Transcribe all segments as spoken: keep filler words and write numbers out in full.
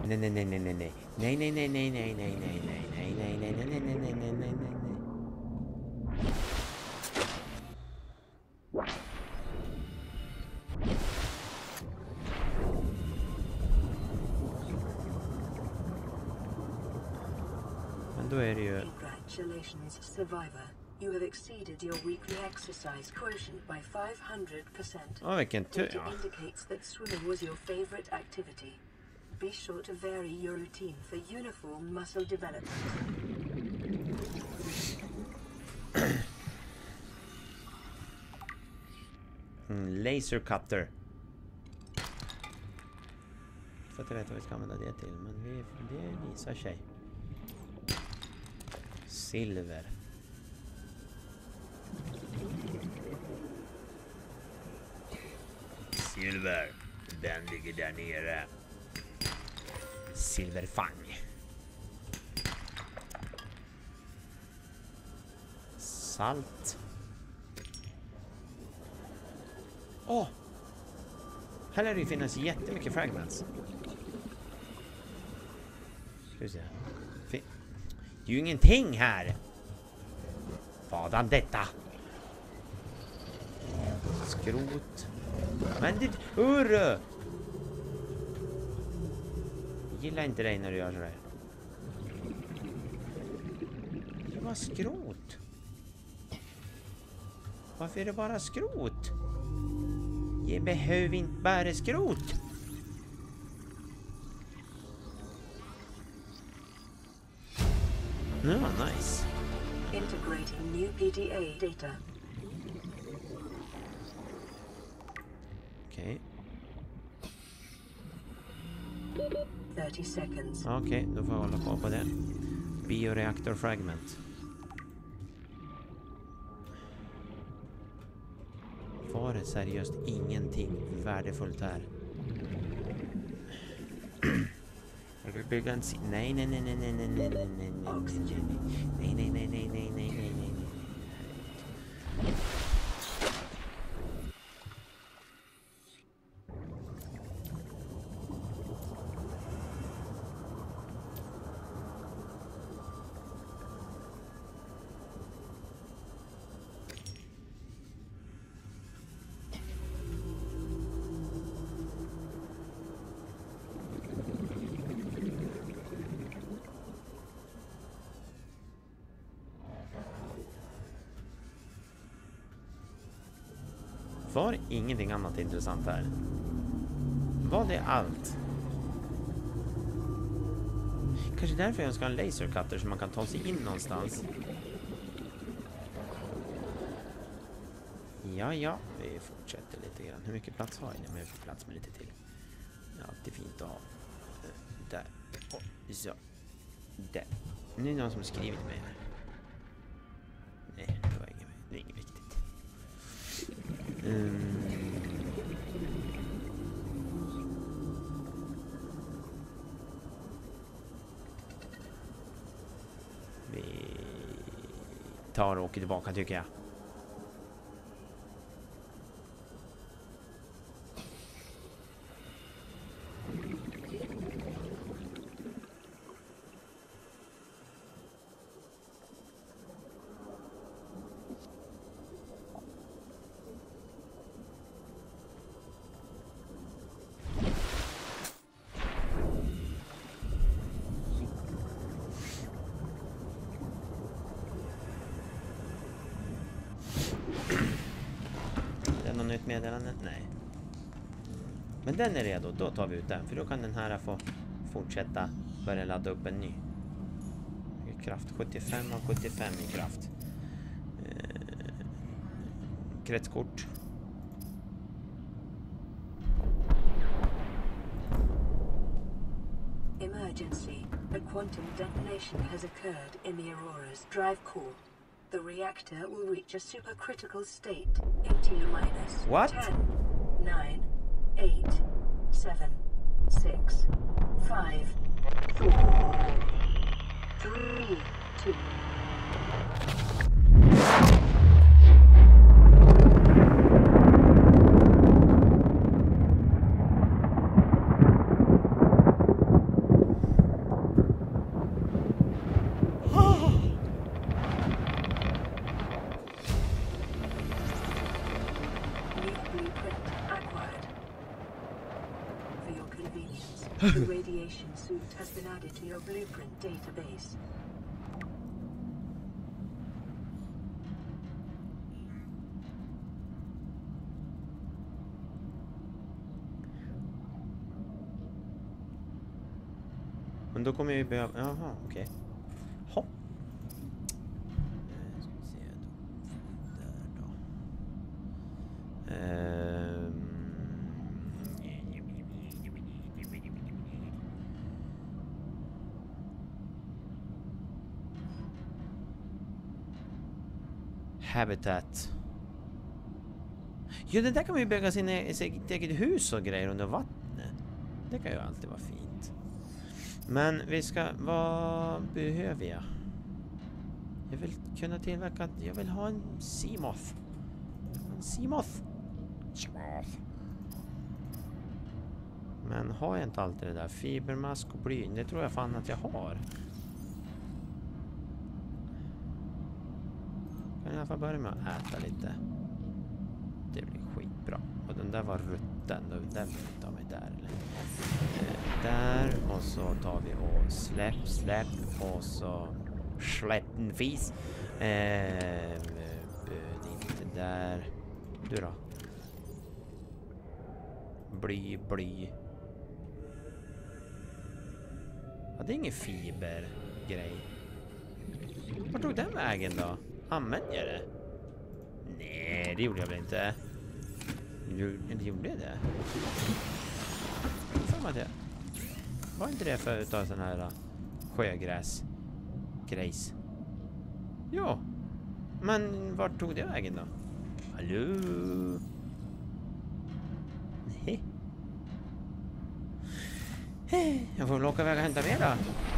Nej, nej, nej, nej, nej, nej. Nej, nej, nej, nej, nej, nej, nej, nej, nej, nej, nej, nej, nej, nej, nej, nej, nej, nej. Men då är det ju... Congratulations, survivor. You have exceeded your weekly exercise quotient by five hundred percent. Ja, vilken tur. Data indicates that swimming was your favorite activity. Be sure to vary your routine for uniform muscle development. Mm, laser cutter. För att veta vad vi ska använda det till, men vi, det visar sig. Silver. Silver. Den ligger där nere. Silverfang. Salt. Åh! Oh. Här lär det ju finnas jättemycket fragments. Ska vi se. Fin- det är ju ingenting här. Vadan detta? Skrot. Men det... Urr! Jag gillar inte dig när du gör sådär. Det var skrot. Varför är det bara skrot? Jag behöver inte bara skrot. Ja, nice. Integrating new P D A data. Okej. thirty seconds. Okej, okay, då får jag hålla på på det. Bioreaktor fragment. Var det seriöst ingenting värdefullt här? Jag vill bygga en... Nej, nej, nej, nej, nej, nej, nej, nej, nej, nej, nej, nej, nej, nej, nej, nej, nej. Var ingenting annat intressant här? Var det allt? Kanske därför jag ska ha en laser cutter så man kan ta sig in någonstans. Ja, ja, vi fortsätter lite grann. Hur mycket plats har jag? Men jag får plats med lite till. Ja, det är fint att ha. Där. Och så. Där. Nu är det någon som har skrivit mig här. Nej, det var inget, det är inget viktigt. Mm. Vi tar och åker tillbaka tycker jag. Nytt meddelande? Nej. Men den är redo, då tar vi ut den. För då kan den här få fortsätta börja ladda upp en ny. Kraft sjuttiofem av sjuttiofem i kraft. Eh, kretskort. Emergency. A quantum detonation has occurred in the Aurora's drive core. The reactor will reach a supercritical state in T minus What? ten, nine, eight, seven, six, five, four, three, two. The radiation suit has been added to your blueprint database. Men då kommer vi behöva... Jaha, okej. Okay. Hopp. Eh, ska vi se då. Där då. Ehm. Habitat. Jo, det där kan man ju bygga sin e sitt eget hus och grejer under vattnet. Det kan ju alltid vara fint. Men vi ska... Vad behöver jag? Jag vill kunna tillverka... Jag vill ha en Seamoth. En Seamoth. Seamoth. Men har jag inte alltid det där? Fibermask och bly. Det tror jag fan att jag har. Kan jag i alla fall börja med att äta lite. Det blir skitbra. Och den där var rutten. Den vill jag ta mig där. Eller? Eh, där. Och så tar vi och släpp, släpp. Och så släpp en fis. Eh, det är inte där. Du då? Bly, bly. Ja, det är ingen fibergrej. Vart tog den vägen då? Använder jag det? Nej, det gjorde jag väl inte. Jo, det gjorde jag det. Fan vad det. Var inte det för att ta sån här uh, sjögräs grejs? Jo. Men vart tog det vägen då? Hallå? Nej. Hej, jag får väl åka iväg och hämta mer då.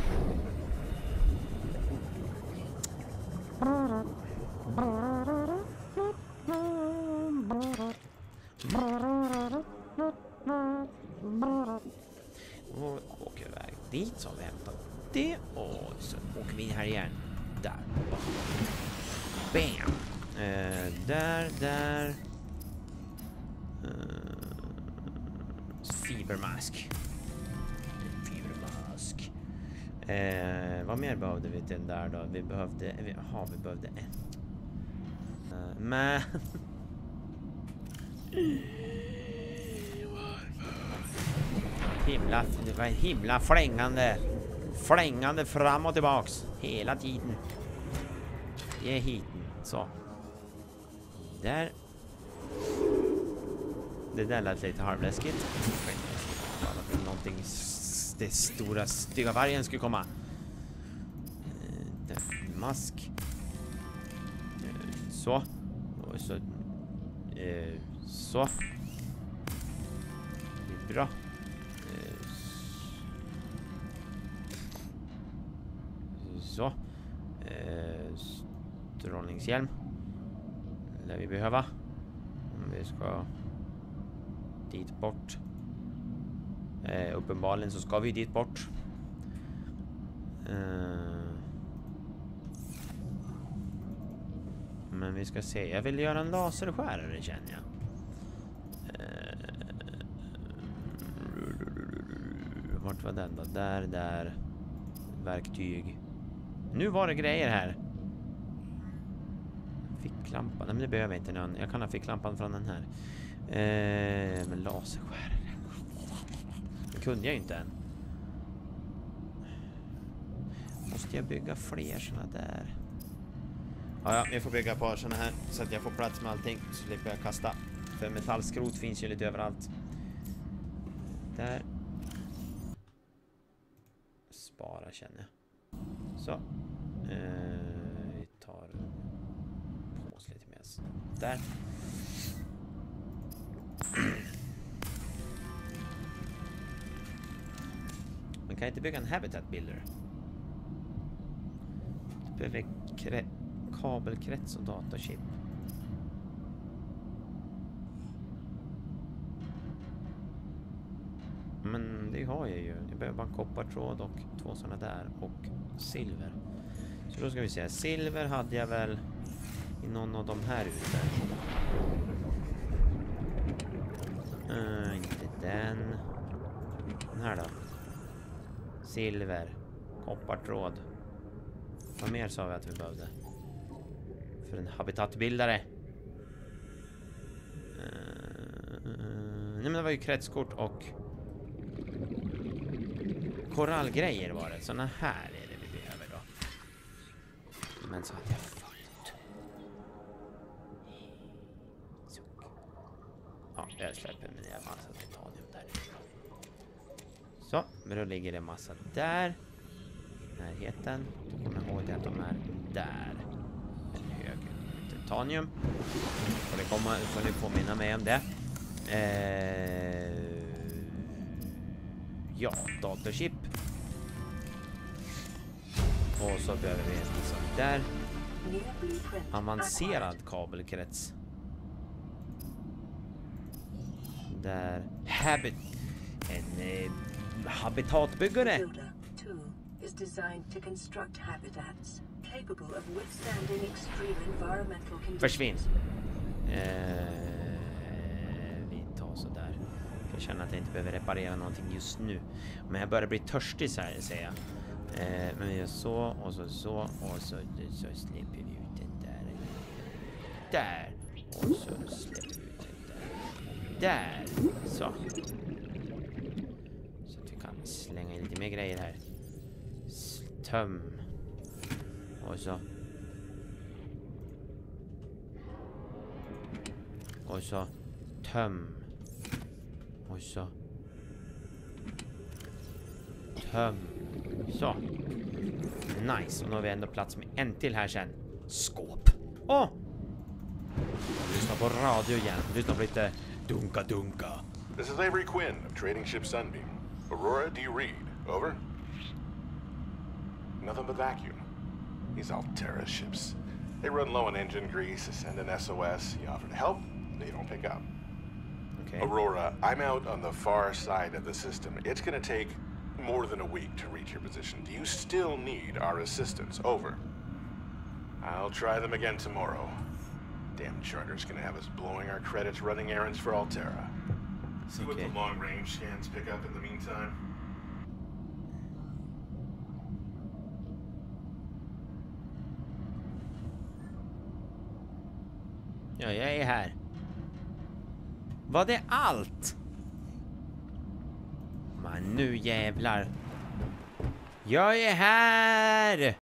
Och åker iväg dit så vi hämtar det. Och så åker vi in här igen. Där. Bam! Eh, där, där. Eh, fibermask. Fibermask. Eh, vad mer behövde vi till den där då? Vi behövde... Jaha, vi behövde en. Eh, men... Himla, det var himla flängande. Flängande fram och tillbaks. Hela tiden. Det är hiten. Så. Där. Det där lät lite halvläskigt. Bara för någonting... Det stora stygga vargen skulle komma. Eh, mask. Eh, så. Och så. Eh, så. Det är bra. Eh, så. Eh, strålningshjälm. Lär vi behöva. Om vi ska dit bort. Eh, uppenbarligen så ska vi dit bort. Eh, men vi ska se. Jag vill göra en laserskärare, känner jag. Eh, vart var den då? Där, där. Verktyg. Nu var det grejer här. Ficklampan. Nej, men det behöver jag inte någon. Jag kan ha ficklampan från den här. Eh, men laserskärare. Det kunde jag ju inte än. Måste jag bygga fler såna där? Ja, ja, jag får bygga ett par såna här så att jag får plats med allting. Så slipper jag kasta. För metallskrot finns ju lite överallt. Där. Spara, känner jag. Så. Eh, vi tar på oss lite mer. Där. Man kan inte bygga en habitat builder. Du behöver kabelkrets och datachip. Men det har jag ju. Jag behöver bara en koppartråd och två sådana där och silver. Så då ska vi se. Silver hade jag väl i någon av de här ute. Uh, inte den. Den här då. Silver. Koppartråd. Vad mer sa vi att vi behövde? För en habitatbildare. Uh, nej men det var ju kretskort och korallgrejer var det. Såna här är det vi behöver då. Men så att jag fullt. Så. Ja, jag släpper med det massa titanium där. Så, men då ligger det massa där. Närheten. Då kommer jag ihåg att de är där. En hög titanium. Och det kommer, får ni påminna mig om det. Eh, ja, datorchip. Och så behöver vi en sån där. Avancerad kabelkrets. Där. Habit. En eh, habitatbyggare. Is designed to construct habitats capable of withstanding extreme environmental conditions. Försvinn. Eh, vi tar så där. Jag känner att jag inte behöver reparera någonting just nu. Men jag börjar bli törstig så här, säger jag. Eh, men vi gör så och så så och så, så släpper vi ut den där. Där. Och så släpper vi ut den där. Där. Så. Så att vi kan slänga in lite mer grejer här. Töm. Och så. Och så. Töm. Och så. Töm. Så. Nice. Och nu har vi ändå plats med en till här sen. Skåp. Åh! Oh! Lyssna på radio igen. Lyssna på lite dunka dunka. This is Avery Quinn of Trading Ship Sunbeam. Aurora, do you read? Over? Nothing but vacuum. These Altera ships. They run low on engine grease, send an S O S, you offer to help, they don't pick up. Okay. Aurora, I'm out on the far side of the system. It's gonna take more than a week to reach your position. Do you still need our assistance? Over. I'll try them again tomorrow. Damn charter's gonna have us blowing our credits running errands for Altera. See what Okay. the long-range scans pick up in the meantime. Ja, jag är här. Var det allt? Men nu jävlar. Jag är här!